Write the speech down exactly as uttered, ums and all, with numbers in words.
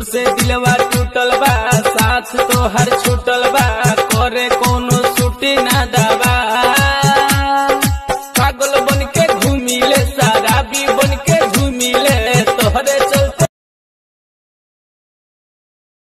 जब से दिलवा टूटल बा साथ तो हर छूटल बा करे